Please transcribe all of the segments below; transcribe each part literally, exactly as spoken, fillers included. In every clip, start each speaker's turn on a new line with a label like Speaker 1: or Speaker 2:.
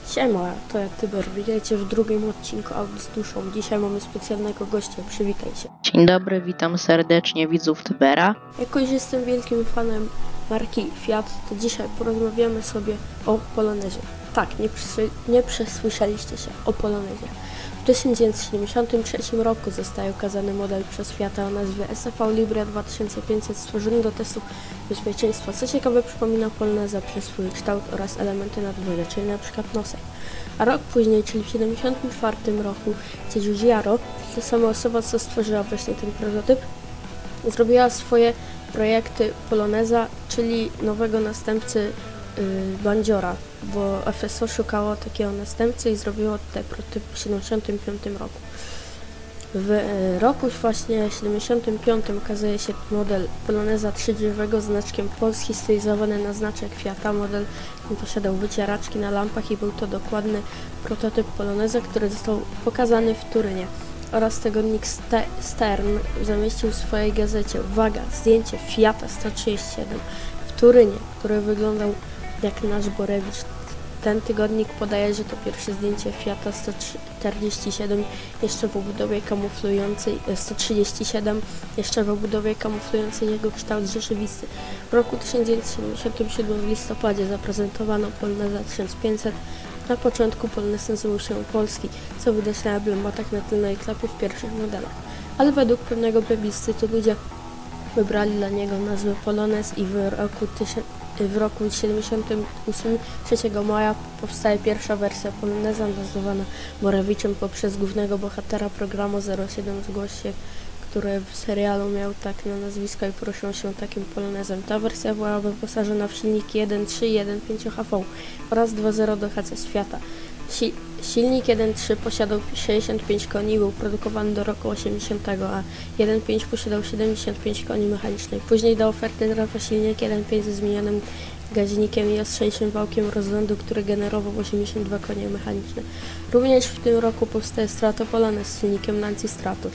Speaker 1: Siema, to ja Tyber, witajcie w drugim odcinku Aut z duszą. Dzisiaj mamy specjalnego gościa, przywitaj się.
Speaker 2: Dzień dobry, witam serdecznie widzów Tybera.
Speaker 1: Jako że jestem wielkim fanem marki Fiat, to dzisiaj porozmawiamy sobie o Polonezie. Tak, nie, przysły- nie przesłyszeliście się, o Polonezie. W tysiąc dziewięćset siedemdziesiątym trzecim roku zostaje ukazany model przez Fiata o nazwie S V Libre dwa tysiące pięćset stworzony do testów bezpieczeństwa. Co ciekawe, przypomina Poloneza przez swój kształt oraz elementy nadwozie, czyli np. nosek. A rok później, czyli w siedemdziesiątym czwartym roku, Giugiaro, ta sama osoba, co stworzyła właśnie ten prototyp, zrobiła swoje projekty Poloneza, czyli nowego następcy Bandziora, bo F S O szukało takiego następcy i zrobiło ten prototyp w siedemdziesiątym piątym roku. W roku właśnie siedemdziesiątym piątym okazuje się model Poloneza trzydrzwiowego z znaczkiem Polski stylizowany na znaczek Fiata. Model ten posiadał wycieraczki na lampach i był to dokładny prototyp Poloneza, który został pokazany w Turynie. Oraz tygodnik Stern zamieścił w swojej gazecie, uwaga, zdjęcie Fiata sto trzydzieści siedem w Turynie, który wyglądał jak nasz Borewicz. Ten tygodnik podaje, że to pierwsze zdjęcie Fiata sto czterdzieści siedem jeszcze w obudowie kamuflującej sto trzydzieści siedem jeszcze w obudowie kamuflującej jego kształt rzeczywisty. W roku tysiąc dziewięćset siedemdziesiątym siódmym w listopadzie zaprezentowano Poloneza tysiąc pięćset. Na początku Polonez nazywał się Polski, co widać na emblematach na tylnej klapie w pierwszych modelach. Ale według pewnego plebiscytu ludzie wybrali dla niego nazwę Polonez i w roku tysiąc W roku siedemdziesiątym ósmym, trzeciego maja, powstaje pierwsza wersja Poloneza nazwana Borewiczem poprzez głównego bohatera programu zero siedem Zgłoś się, który w serialu miał tak na nazwisko i poruszył się takim Polonezem. Ta wersja była wyposażona w silniki jeden przecinek trzy i jeden przecinek pięć H V oraz dwa zero do H C Fiata. Si silnik jeden przecinek trzy posiadał sześćdziesiąt pięć koni i był produkowany do roku osiemdziesiątego, a jeden przecinek pięć posiadał siedemdziesiąt pięć koni mechanicznych. Później do oferty trafia silnik jeden przecinek pięć ze zmienionym gaźnikiem i ostrzejszym wałkiem rozrodu, który generował osiemdziesiąt dwa konie mechaniczne. Również w tym roku powstaje Strato Polonez z silnikiem Lancy Stratus.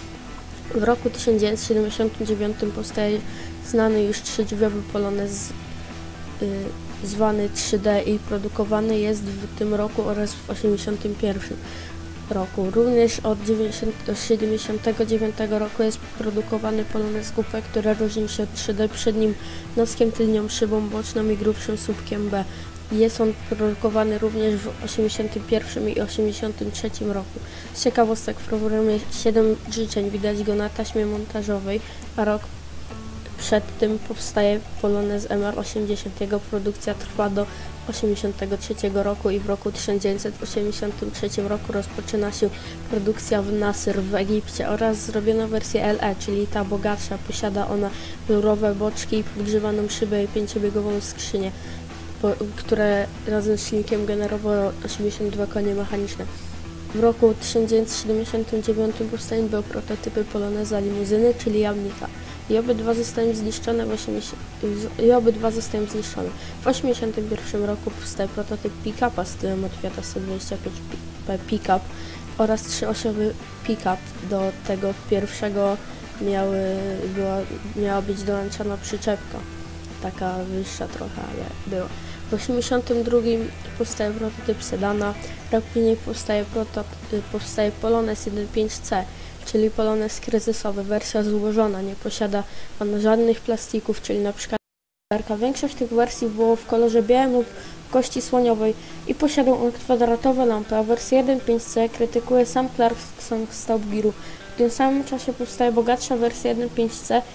Speaker 1: W roku tysiąc dziewięćset siedemdziesiątym dziewiątym powstaje znany już trzydrzwiowy Polonez yy, zwany trzy D i produkowany jest w tym roku oraz w osiemdziesiątym pierwszym roku. Również od siedemdziesiątego dziewiątego roku jest produkowany Polonez Coupe, który różni się od trzy D przednim noskiem, tylnią szybą boczną i grubszym słupkiem B. Jest on produkowany również w osiemdziesiątym pierwszym i osiemdziesiątym trzecim roku. Z ciekawostek w programie siedem życzeń widać go na taśmie montażowej, a rok przed tym powstaje Polonez M R osiemdziesiąt. Jego produkcja trwa do osiemdziesiątego trzeciego roku i w roku tysiąc dziewięćset osiemdziesiątym trzecim roku rozpoczyna się produkcja w Nasr w Egipcie oraz zrobiono wersję L E, czyli ta bogatsza. Posiada ona rurowe boczki i podgrzewaną szybę i pięciobiegową skrzynię, które razem z silnikiem generowało osiemdziesiąt dwa konie mechaniczne. W roku tysiąc dziewięćset siedemdziesiątym dziewiątym powstają były prototypy Poloneza limuzyny, czyli jamnika. I obydwa zostają zniszczone w osiemdziesiątym i obydwa zostają zniszczone. W osiemdziesiątym pierwszym roku powstaje prototyp pick-upa z tyłem od Fiata sto dwadzieścia pięć pick-up oraz trzyosiowy pick-up. Do tego pierwszego miały, była, miała być dołączona przyczepka, taka wyższa trochę, ale była. W osiemdziesiątym drugim powstaje prototyp sedana, rok później powstaje, prototyp, powstaje Polonez jeden przecinek pięć C, czyli Polonez kryzysowy, wersja złożona, nie posiada on żadnych plastików, czyli na przykład większość tych wersji było w kolorze białym lub kości słoniowej i posiadał on kwadratowe lampy, a wersja jeden przecinek pięć C krytykuje sam Clarkson z Top Gearu. W tym samym czasie powstaje bogatsza wersja jeden przecinek pięć C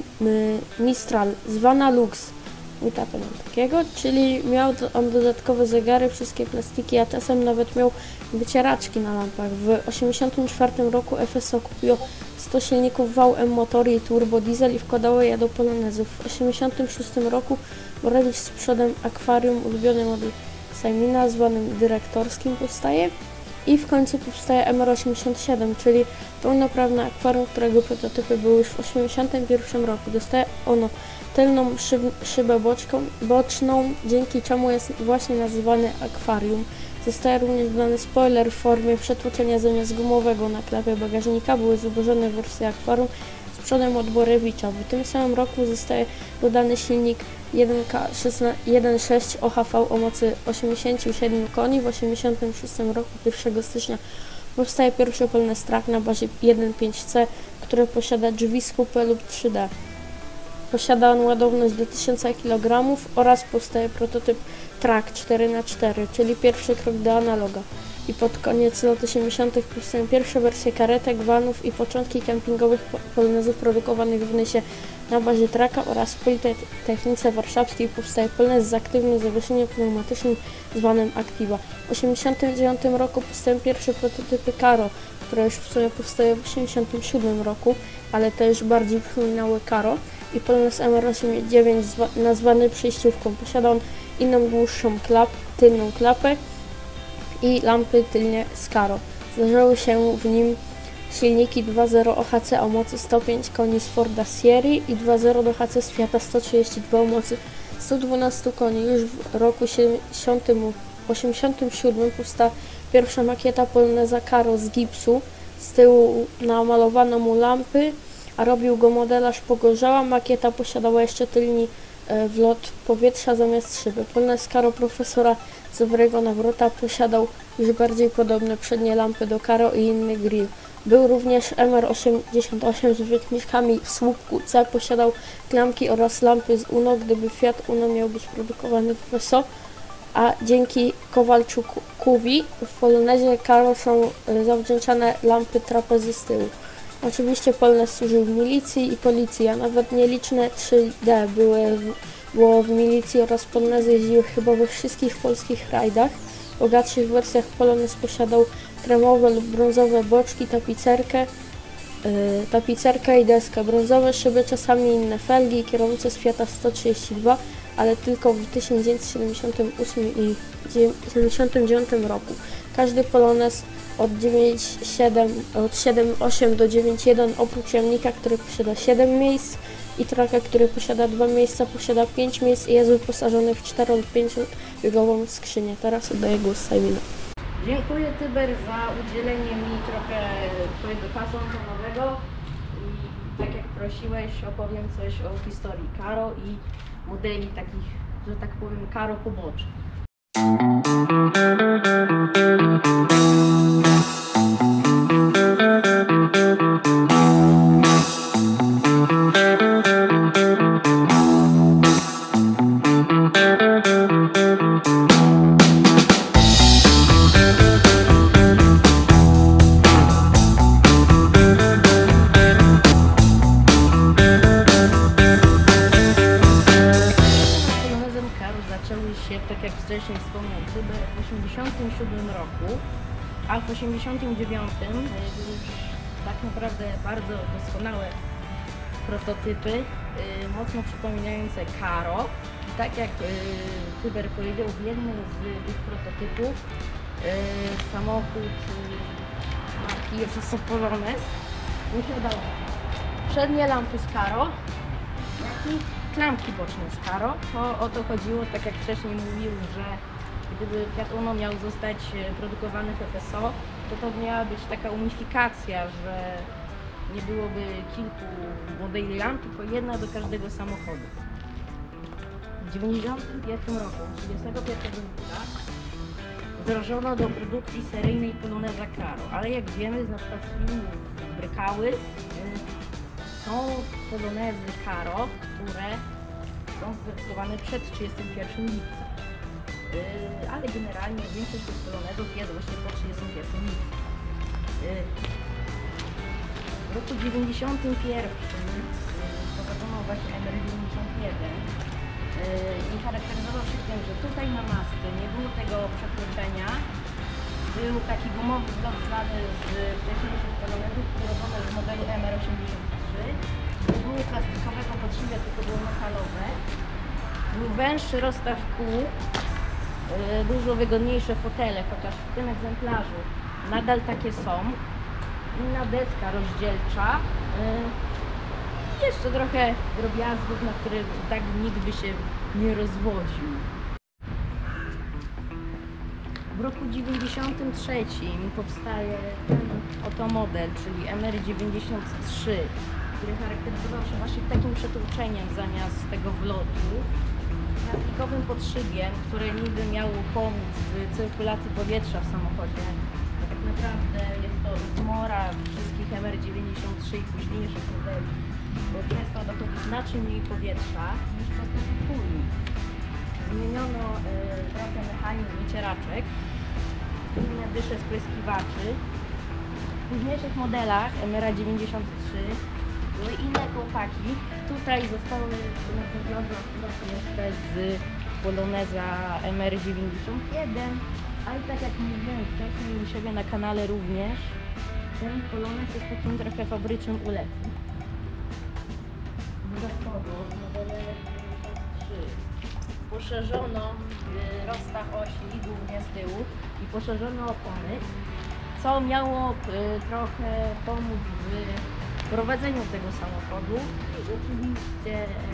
Speaker 1: Mistral, zwana Lux. I tato mam takiego, czyli miał on dodatkowe zegary, wszystkie plastiki, a czasem nawet miał wycieraczki na lampach. W osiemdziesiątym czwartym roku F S O kupiło sto silników V M motory i turbo diesel i wkładało je do Polonezów. W osiemdziesiątym szóstym roku Borewicz z przodem akwarium, ulubiony model Simina, zwanym dyrektorskim, powstaje. I w końcu powstaje M R osiemdziesiąt siedem, czyli pełnoprawne akwarium, którego prototypy były już w osiemdziesiątym pierwszym roku. Dostaje ono tylną szyb, szybę boczką, boczną, dzięki czemu jest właśnie nazywany akwarium. Zostaje również dodany spoiler w formie przetłoczenia zamiast gumowego na klapie bagażnika. Były złożone wersje akwarium z przodem od Borewicza. W tym samym roku zostaje dodany silnik jeden K jeden sześć O H V o mocy osiemdziesiąt siedem koni. W osiemdziesiątym szóstym roku pierwszego stycznia powstaje pierwszy Polonez Track na bazie jeden pięć C, które posiada drzwi z kupy lub trzy D. Posiada on ładowność do tysiąc kilogramów oraz powstaje prototyp Track cztery na cztery, czyli pierwszy krok do analoga. I pod koniec lat osiemdziesiątych powstają pierwsze wersje karetek, vanów i początki kempingowych polonezów produkowanych w Nysie na bazie Tracka oraz w Politechnice Warszawskiej powstaje polonez z aktywnym zawieszeniem pneumatycznym zwanym Activa. W osiemdziesiątym dziewiątym roku powstają pierwsze prototypy Karo, które już w sumie powstają w osiemdziesiątym siódmym roku, ale te już bardziej przypominały Karo. I polonez M R osiemdziesiąt dziewięć nazwany przejściówką. Posiada on inną dłuższą klap, tylną klapę i lampy tylnie z Karo. Zdarzały się w nim silniki dwa zero O H C o mocy sto pięć koni z Forda Sierra i dwa zero do H C z Fiata sto trzydzieści dwa o mocy sto dwanaście koni. Już w roku osiemdziesiątym siódmym powstała pierwsza makieta poloneza Karo z gipsu. Z tyłu namalowano mu lampy, a robił go modelarz Pogorzała. Makieta posiadała jeszcze tylni e, wlot powietrza zamiast szyby. Polonez Karo profesora Zawrego Nawrota posiadał już bardziej podobne przednie lampy do Karo i inny grill. Był również M R osiemdziesiąt osiem z wytycznikami w słupku C. Posiadał klamki oraz lampy z Uno, gdyby Fiat Uno miał być produkowany w W S O. A dzięki Kowalczukowi w polonezie Karo są e, zawdzięczane lampy trapezy z tyłu. Oczywiście polonez służył w milicji i policji, a nawet nieliczne trzy D były w, było w milicji oraz polonezy jeździły chyba we wszystkich polskich rajdach. W bogatszych wersjach polonez posiadał kremowe lub brązowe boczki, tapicerkę, yy, tapicerkę i deskę, brązowe szyby, czasami inne felgi i kierownicę z Fiata sto trzydzieści dwa, ale tylko w tysiąc dziewięćset siedemdziesiątym ósmym i siedemdziesiątym dziewiątym roku. Każdy polonez od siedem osiem do dziewięć jeden oprócz jamnika, który posiada siedem miejsc, i Tracka, który posiada dwa miejsca, posiada pięć miejsc i jest wyposażony w cztero lub pięciobiegową skrzynię. Teraz oddaję głos Simona.
Speaker 3: Dziękuję Tyber za udzielenie mi trochę twojego czasu antenowego i tak jak prosiłeś, opowiem coś o historii Karo i modeli takich, że tak powiem, Karo pobocznych. Tak jak wcześniej wspomniał Tyber, w osiemdziesiątym siódmym roku, a w osiemdziesiątym dziewiątym były już tak naprawdę bardzo doskonałe prototypy, yy, mocno przypominające Karo. I tak jak yy, Tyber powiedział, w jednym z tych prototypów yy, samochód yy, marki Jeszyso Polonez posiadał przednie lampy z Karo, jak i klamki boczne z Karo. To o to chodziło, tak jak wcześniej mówił, że gdyby Fiat Uno miał zostać produkowany w F S O, to to miała być taka unifikacja, że nie byłoby kilku modeli lamp, tylko jedna do każdego samochodu. W dziewięćdziesiątym pierwszym roku, trzydziestego pierwszego lipca, wdrożono do produkcji seryjnej poloneza Karo, ale jak wiemy z na przykład z filmów Brykały, są polonezy Karo, które są wyprodukowane przed trzydziestym pierwszym lipca. Yy, ale generalnie większość tych polonezów jest właśnie po trzydziestym pierwszym lipca. Yy, w roku dziewięćdziesiątym pierwszym yy, wprowadzono właśnie M R dziewięćdziesiąt jeden yy, i charakteryzował się tym, że tutaj na masce nie było tego przekroczenia. Był taki gumowy wzgląd znany z wcześniejszych polonezów, które robione w modelu M R osiemdziesiąt trzy. Nie było plastikowego podszywia, tylko było metalowe. Był węższy rozstaw kół, yy, dużo wygodniejsze fotele, chociaż w tym egzemplarzu nadal takie są. Inna deska rozdzielcza. Yy, jeszcze trochę drobiazgów, na które tak nikt by się nie rozwodził. W roku dziewięćdziesiątym trzecim powstaje ten oto model, czyli M R dziewięćdziesiąt trzy, który charakteryzował się właśnie takim przetłuczeniem zamiast tego wlotu, plastikowym podszybiem, które niby miało pomóc w cyrkulacji powietrza w samochodzie. A tak naprawdę jest to zmora wszystkich M R dziewięćdziesiąt trzy i późniejszych modeli, bo przez to dochodzi znacznie mniej powietrza niż przez ten podpórnik. Zmieniono y, trochę mechanizm wycieraczek, inne dysze spryskiwaczy. W późniejszych modelach M R dziewięćdziesiąt trzy były inne kołpaki. Tutaj zostały wyglądy jeszcze z Poloneza M R dziewięćdziesiąt jeden, ale tak jak mówiłem wcześniej u siebie na kanale również, ten Polonez jest takim trochę fabrycznym ulepem. Dodatkowo w modelu M R dziewięćdziesiąt trzy poszerzono y, rozstach osi, głównie z tyłu, i poszerzono opony, co miało y, trochę pomóc w prowadzeniu tego samochodu. I oczywiście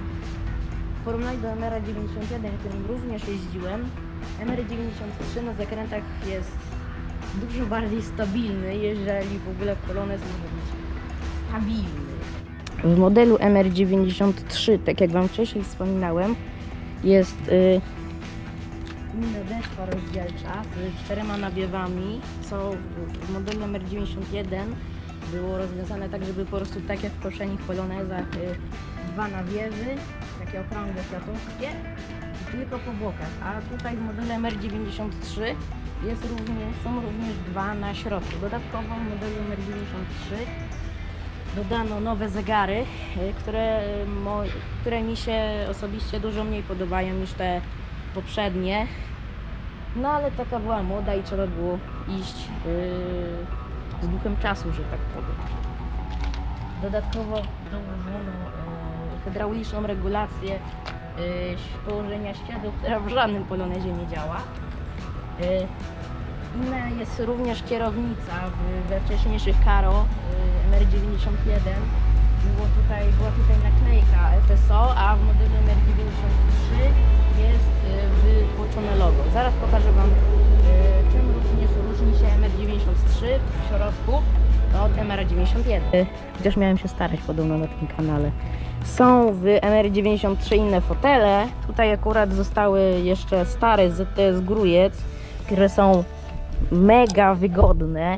Speaker 3: w porównaniu do M R dziewięćdziesiąt jeden, którym również jeździłem, M R dziewięćdziesiąt trzy na zakrętach jest dużo bardziej stabilny, jeżeli w ogóle Polonez może być stabilny. W modelu M R dziewięćdziesiąt trzy, tak jak Wam wcześniej wspominałem, jest y, inna despa rozdzielcza z czterema nawiewami, co w modelu M R dziewięćdziesiąt jeden było rozwiązane tak, żeby po prostu tak jak w poprzednich Polonezach y, dwa nawiewy, takie okrągłe światłowskie i tylko po bokach, a tutaj w modelu M R dziewięćdziesiąt trzy jest również, są również dwa na środku. Dodatkowo w modelu M R dziewięćdziesiąt trzy dodano nowe zegary, które, mo, które mi się osobiście dużo mniej podobają niż te poprzednie. No ale taka była moda i trzeba było iść yy, z duchem czasu, że tak powiem. Dodatkowo dołożono yy, hydrauliczną regulację yy, położenia świateł, która w żadnym Polonezie nie działa. Yy, Inna jest również kierownica w, we wcześniejszych Karo y, M R dziewięćdziesiąt jeden. Było tutaj, była tutaj naklejka F S O, a w modelu M R dziewięćdziesiąt trzy jest y, wytłoczone logo. Zaraz pokażę Wam, y, czym również różni się M R dziewięćdziesiąt trzy w środku od M R dziewięćdziesiąt jeden. Chociaż miałem się starać podobno na tym kanale. Są w M R dziewięćdziesiąt trzy inne fotele. Tutaj akurat zostały jeszcze stare Z T S Grujec, które są mega wygodne,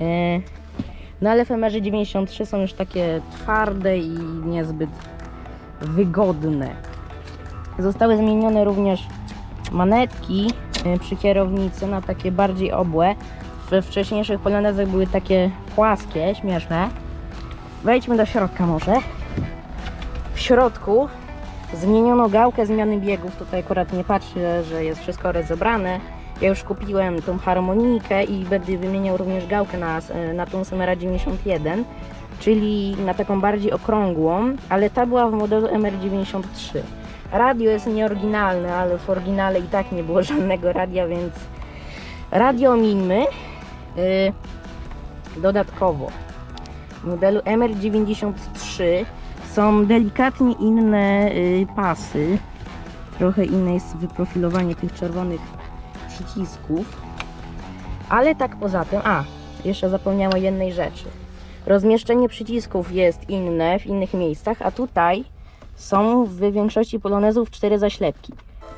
Speaker 3: no ale w M R dziewięćdziesiąt trzy są już takie twarde i niezbyt wygodne. Zostały zmienione również manetki przy kierownicy na takie bardziej obłe. We wcześniejszych Polonezach były takie płaskie, śmieszne. Wejdźmy do środka może. W środku zmieniono gałkę zmiany biegów. Tutaj akurat nie patrzę, że jest wszystko rozebrane. Ja już kupiłem tą harmonijkę i będę wymieniał również gałkę na, na tą z M R dziewięćdziesiąt jeden, czyli na taką bardziej okrągłą, ale ta była w modelu M R dziewięćdziesiąt trzy. Radio jest nieoryginalne, ale w oryginale i tak nie było żadnego radia, więc radio omińmy. Yy, dodatkowo w modelu M R dziewięćdziesiąt trzy są delikatnie inne yy, pasy. Trochę inne jest wyprofilowanie tych czerwonych przycisków, ale tak poza tym, a jeszcze zapomniałam jednej rzeczy. Rozmieszczenie przycisków jest inne w innych miejscach, a tutaj są w większości Polonezów cztery zaślepki.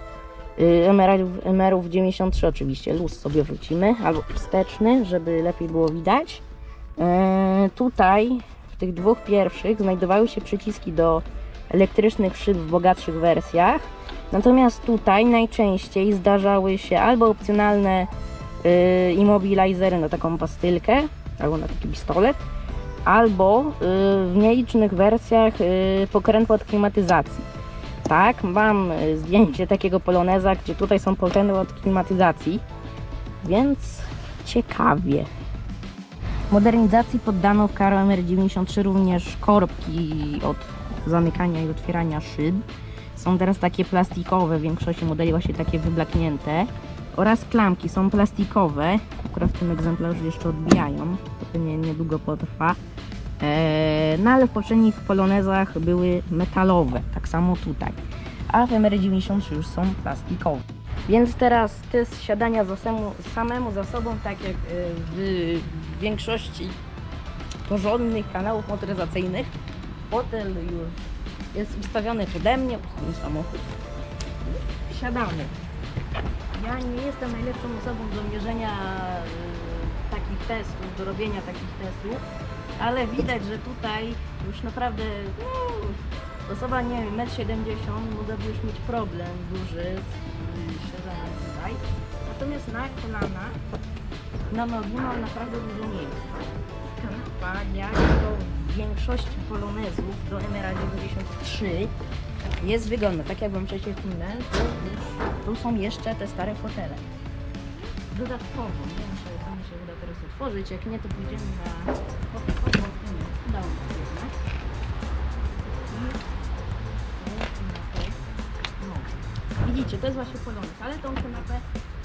Speaker 3: M R-ów dziewięćdziesiąt trzy oczywiście, luz sobie wrócimy, albo wsteczny, żeby lepiej było widać. Eee, tutaj w tych dwóch pierwszych znajdowały się przyciski do elektrycznych szyb w bogatszych wersjach. Natomiast tutaj najczęściej zdarzały się albo opcjonalne yy, immobilizery na taką pastylkę, albo na taki pistolet, albo yy, w nielicznych wersjach yy, pokrętło od klimatyzacji. Tak, mam yy, zdjęcie takiego Poloneza, gdzie tutaj są pokrętła od klimatyzacji, więc ciekawie. Modernizacji poddano w Karo M R dziewięćdziesiąt trzy również korbki od zamykania i otwierania szyb. Są teraz takie plastikowe, w większości modeli właśnie takie wyblaknięte. Oraz klamki są plastikowe, akurat w tym egzemplarzu jeszcze odbijają, to pewnie niedługo potrwa. Eee, no ale w poprzednich Polonezach były metalowe, tak samo tutaj. A w M R dziewięćdziesiąt trzy już są plastikowe. Więc teraz test siadania za samemu, samemu za sobą, tak jak w większości porządnych kanałów motoryzacyjnych. fotel już jest ustawiony pode mnie, ten samochód. Siadamy. Ja nie jestem najlepszą osobą do mierzenia y, takich testów, do robienia takich testów, ale widać, że tutaj już naprawdę no, osoba, nie wiem, metr siedemdziesiąt mogłaby już mieć problem duży z siedzeniem tutaj. Natomiast na kolana, na nogi mam naprawdę dużo miejsca. Kanapa, jak to w większości polonezów do M R dziewięćdziesiąt trzy jest wygodna. Tak jak wam wcześniej wspomniałem, tu, tu są jeszcze te stare fotele. Dodatkowo, nie wiem, czy to mi się uda teraz otworzyć, jak nie, to pójdziemy na... Udało mi się jednak. No. Widzicie, to jest właśnie polonez, ale tą kanapę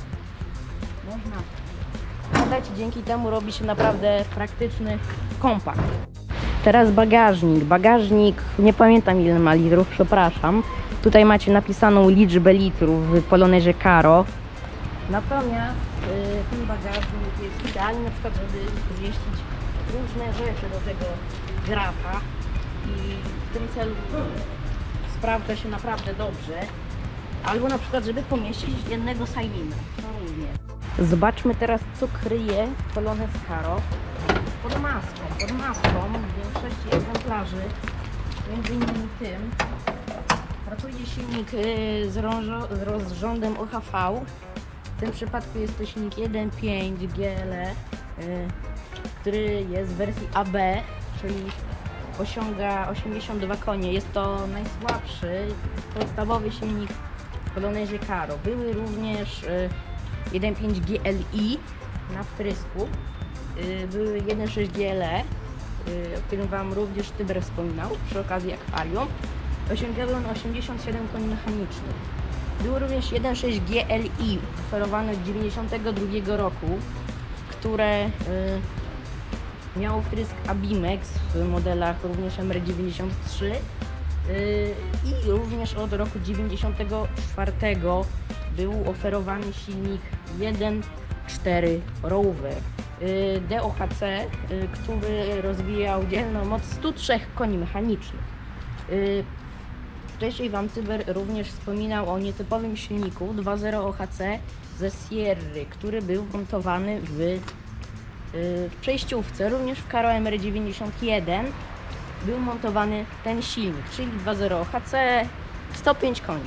Speaker 3: można składać, dzięki temu robi się naprawdę praktyczny kompakt. Teraz bagażnik. Bagażnik, nie pamiętam ile ma litrów, przepraszam. Tutaj macie napisaną liczbę litrów w Polonezie Caro. Natomiast y, ten bagażnik jest idealny na przykład, żeby umieścić różne rzeczy do tego grafa i w tym celu sprawdza się naprawdę dobrze. Albo na przykład, żeby pomieścić jednego Silina. To również. Zobaczmy teraz, co kryje Polonez Caro pod maską. Pod maską w większości egzemplarzy, między innymi tym, pracuje silnik z, z rozrządem O H V. W tym przypadku jest to silnik jeden przecinek pięć G L E, który jest w wersji A B, czyli osiąga osiemdziesiąt dwa konie. Jest to najsłabszy, podstawowy silnik w Polonezie Caro. Były również jeden przecinek pięć G L I na wtrysku. Były jeden przecinek sześć G L E, o którym wam również Tyber wspominał przy okazji akwarium. Osiągały one osiemdziesiąt siedem koni mechanicznych. Był również jeden przecinek sześć G L I oferowany od dziewięćdziesiątego drugiego roku, które y, miało wtrysk Abimex w modelach również M R dziewięćdziesiąt trzy y, i również od roku dziewięćdziesiątego czwartego był oferowany silnik jeden przecinek cztery Rover y, D O H C, y, który rozwijał dzielną moc stu trzech koni mechanicznych. Y, Wcześniej wam Tyber również wspominał o nietypowym silniku dwa zero O H C ze Sierry, który był montowany w, yy, w przejściówce. Również w Caro M R dziewięćdziesiąt jeden był montowany ten silnik, czyli dwa zero O H C, sto pięć koni.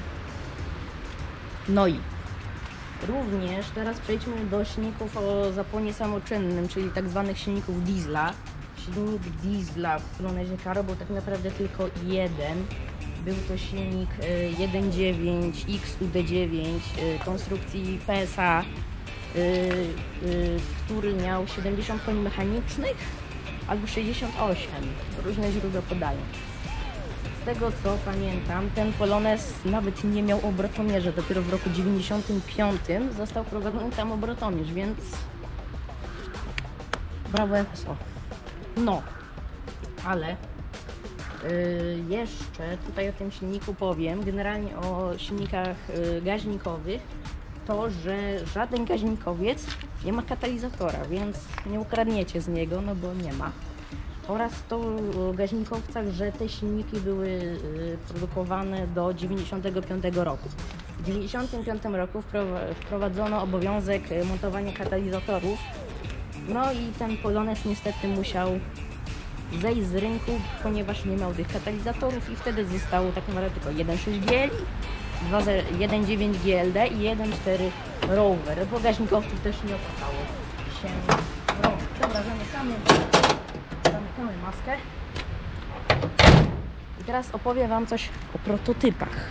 Speaker 3: No i również teraz przejdźmy do silników o zapłonie samoczynnym, czyli tak zwanych silników diesla. Silnik diesla w Polonezie Caro był tak naprawdę tylko jeden. Był to silnik jeden przecinek dziewięć X U D dziewięć konstrukcji P S A, który miał siedemdziesiąt koni mechanicznych albo sześćdziesiąt osiem. Różne źródła podają. Z tego co pamiętam, ten Polonez nawet nie miał obrotomierza. Dopiero w roku dziewięćdziesiątym piątym został wprowadzony tam obrotomierz, więc brawo F S O. No, ale Yy, jeszcze tutaj o tym silniku powiem, generalnie o silnikach yy, gaźnikowych, to, że żaden gaźnikowiec nie ma katalizatora, więc nie ukradniecie z niego, no bo nie ma. Oraz to o gaźnikowcach, że te silniki były yy, produkowane do dziewięćdziesiątego piątego roku. W dziewięćdziesiątym piątym roku wprowadzono obowiązek montowania katalizatorów, no i ten Polonez niestety musiał zejść z rynku, ponieważ nie miał tych katalizatorów i wtedy zostało tak naprawdę tylko jeden przecinek sześć G L I, jeden przecinek dziewięć G L D i jeden przecinek cztery Rover. Bo gaźnikowców też nie opłacało się robić. Dobra, zamykamy, zamykamy maskę. I teraz opowiem wam coś o prototypach.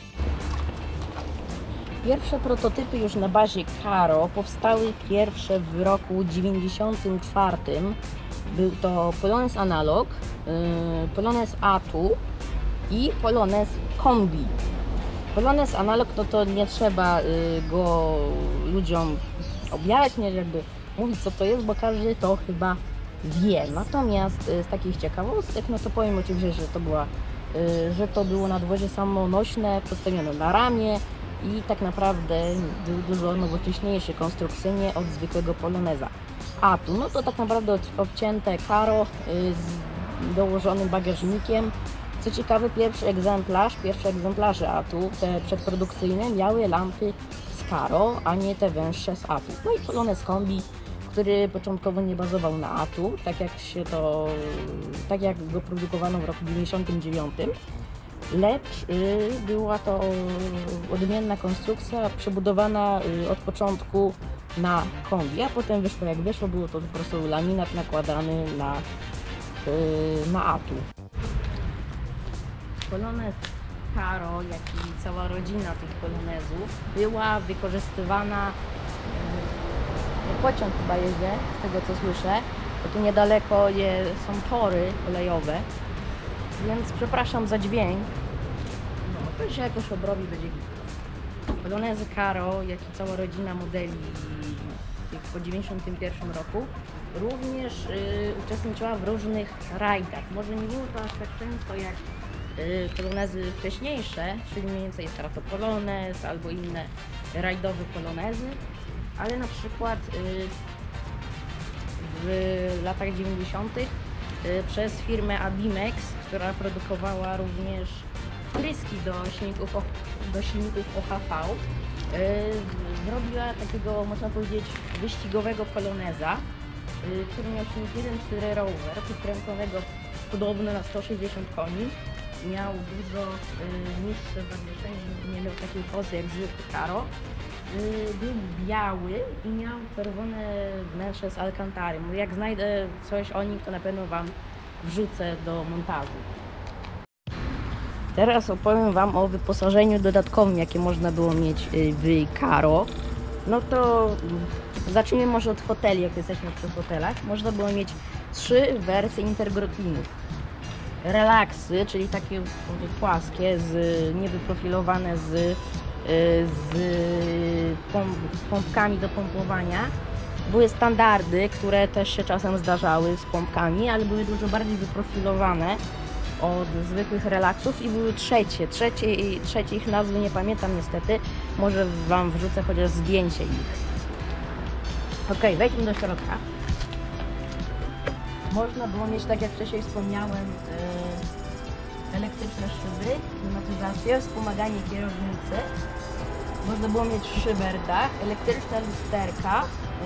Speaker 3: Pierwsze prototypy już na bazie Caro powstały pierwsze w roku dziewięćdziesiątym czwartym. Był to Polonez Analog, yy, Polonez Atu i Polonez Kombi. Polonez Analog to, to nie trzeba yy, go ludziom objawiać, nie jakby mówić co to jest, bo każdy to chyba wie. Natomiast yy, z takich ciekawostek, no to powiem oczywiście, że to była, yy, że to było nadwozie samonośne, postawione na ramię i tak naprawdę był dużo nowocześniejszy konstrukcyjnie od zwykłego Poloneza. Atu, no to tak naprawdę obcięte Caro z dołożonym bagażnikiem. Co ciekawe, pierwszy egzemplarz, pierwsze egzemplarze Atu, te przedprodukcyjne, miały lampy Scaro, a nie te węższe z Atu. No i Polonez Kombi, który początkowo nie bazował na Atu, tak jak się to, tak jak go produkowano w roku dziewięćdziesiątym dziewiątym, lecz y, była to odmienna konstrukcja, przebudowana y, od początku na kombi, a potem wyszło jak wyszło, było to po prostu laminat nakładany na, y, na Atu. Polonez Scaro, jak i cała rodzina tych polonezów była wykorzystywana, y, pociąg chyba jedzie, z tego co słyszę, bo tu niedaleko je, są tory kolejowe, więc przepraszam za dźwięk. No, to się jakoś obrobi, będzie. Polonezy Scaro, jak i cała rodzina modeli tych po dziewięćdziesiątym pierwszym roku również y, uczestniczyła w różnych rajdach. Może nie było to aż tak często jak y, polonezy wcześniejsze, czyli mniej więcej Strato Polonez albo inne rajdowe polonezy, ale na przykład y, w latach dziewięćdziesiątych y, przez firmę Abimex, która produkowała również tryski do silników, o, do silników O H V, yy, zrobiła takiego, można powiedzieć, wyścigowego poloneza, yy, który miał silnik jeden cztery Rover, podkręconego podobno na sto sześćdziesiąt koni. Miał dużo yy, niższe zawieszenie, nie miał takiej pozy jak zwykły Scaro. Yy, był biały i miał czerwone wnętrze z Alcantary. Jak znajdę coś o nich, to na pewno Wam wrzucę do montażu. Teraz opowiem Wam o wyposażeniu dodatkowym, jakie można było mieć w Scaro. No to zacznijmy może od foteli, jak jesteśmy przy fotelach. Można było mieć trzy wersje intergrotlinów. Relaksy, czyli takie płaskie, z, niewyprofilowane z, z pomp, pompkami do pompowania. Były standardy, które też się czasem zdarzały z pompkami, ale były dużo bardziej wyprofilowane od zwykłych relaksów i były trzecie. Trzecie, trzecie ich nazwy nie pamiętam niestety. Może Wam wrzucę chociaż zdjęcie ich. Ok, wejdźmy do środka. Można było mieć, tak jak wcześniej wspomniałem, yy, elektryczne szyby, klimatyzację, wspomaganie kierownicy. Można było mieć w szyberdach, elektryczne lusterka.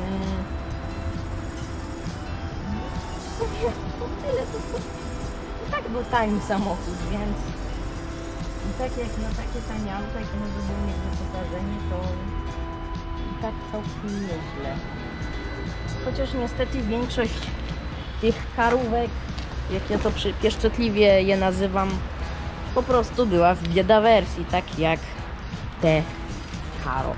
Speaker 3: Yy. Tyle, to, to, to tak był tani samochód, więc i tak jak na takie tanie auto, jakie można było mieć wyposażenie, to i tak całkiem nieźle. Chociaż niestety większość tych karówek, jak ja to przy, pieszczotliwie je nazywam, po prostu była w bieda wersji, tak jak te Scaro.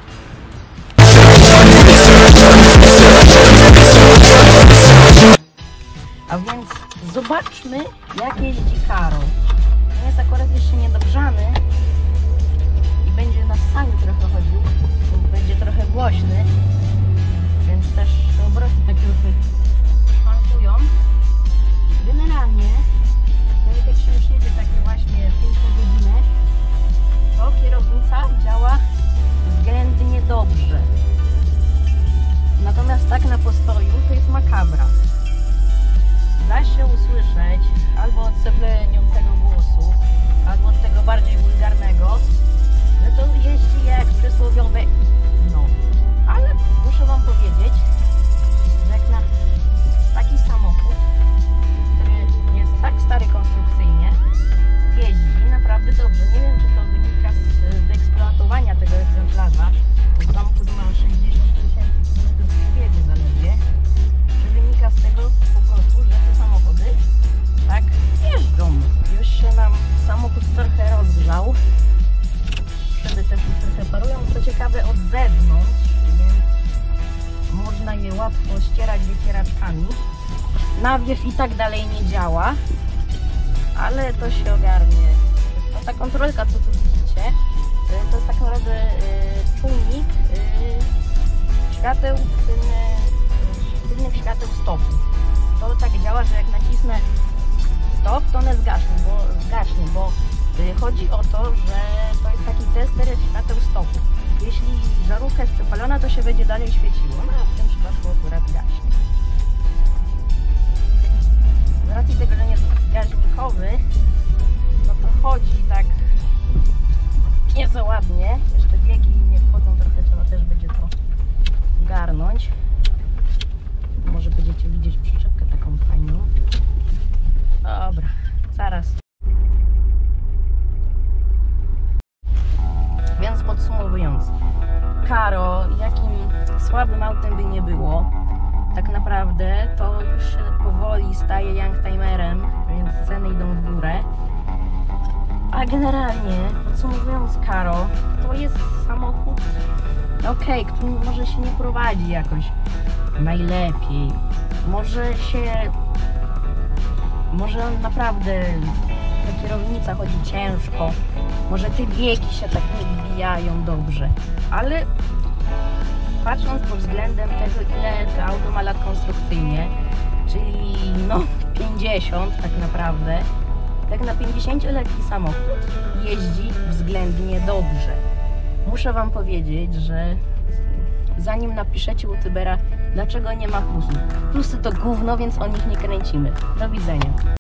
Speaker 3: A więc zobaczmy, jak jeździ Scaro. On jest akurat jeszcze niedogrzany i będzie na sali trochę chodził, będzie trochę głośny, więc też obroty takie trochę szwankują. Generalnie, jak się już jedzie takie właśnie pięć po godzinę, to kierownica działa względnie dobrze. Natomiast tak na postoju to jest makabra. Da się usłyszeć albo od sepleniącego głosu, albo od tego bardziej wulgarnego, że to jeździ jak przysłowiowe no. Ale muszę Wam powiedzieć, że jak na taki samochód, który jest tak stary konstrukcyjnie, jeździ naprawdę dobrze. Nie wiem, czy to wynika z wyeksploatowania tego egzemplarza, bo samochód ma sześćdziesiąt tysięcy kilometrów przebiegu zaledwie, czy wynika z tego po prostu, że te samochody tak jeżdżą. Już się nam samochód trochę rozgrzał. Wtedy też już trochę parują. Co ciekawe, od zewnątrz, więc można je łatwo ścierać wycieraczkami. Nawiew i tak dalej nie działa, ale to się ogarnie. No, ta kontrolka, co tu widzicie, to jest tak naprawdę y, czujnik y, świateł, tylny, tylnych świateł stopu. To tak działa, że jak nacisnę stop, to one zgaśnie, bo, zgaśnie, bo y, chodzi o to, że to jest taki tester świateł stopu. Jeśli żarówka jest przepalona, to się będzie dalej świeciło, no a w tym przypadku akurat gaśnie. Z racji tego, że nie jest gaźnikowy, no to chodzi tak nie za ładnie. Jeszcze biegi nie wchodzą, trochę trzeba też będzie to garnąć. Może będziecie widzieć przyczepkę taką fajną. Dobra, zaraz. Więc podsumowując, Karo, jakim słabym autem by nie było, tak naprawdę to już się powoli staje youngtimerem, więc ceny idą w górę. A generalnie, podsumowując, Karo, to jest samochód, okej, okay, który może się nie prowadzi jakoś najlepiej. Może się... Może on naprawdę... Ta kierownica chodzi ciężko. Może te biegi się tak nie wbijają dobrze. Ale patrząc pod względem tego, ile to auto ma lat konstrukcyjnie, czyli no pięćdziesiąt tak naprawdę, tak na pięćdziesięcioletni samochód jeździ względnie dobrze. Muszę wam powiedzieć, że zanim napiszecie u Tybera, dlaczego nie ma plusów. Plusy to gówno, więc o nich nie kręcimy. Do widzenia.